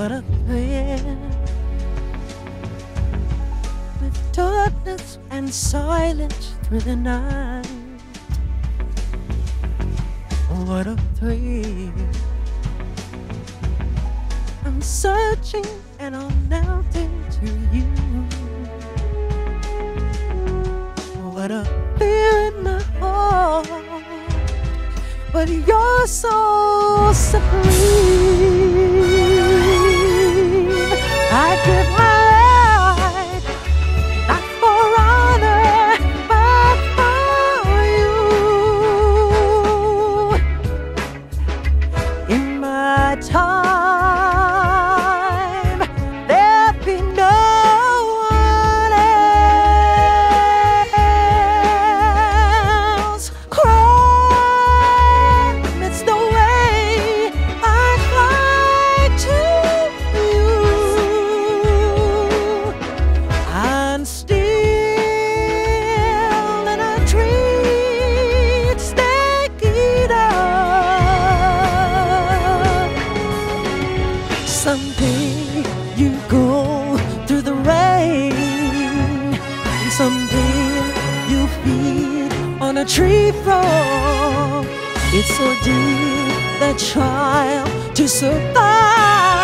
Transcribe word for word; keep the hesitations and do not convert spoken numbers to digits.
What a thrill, with darkness and silence through the night. What a thrill, I'm searching and I'm melting to you. What a fear in my heart, but you're so supreme. I give my life, not for honor, but for you. In my time, there'll be no one else. Crime, it's the way I fly to you. I'm still in a tree, staked up. Someday you go through the rain, and someday you feed on a tree frog. It's so deep, that trial to survive.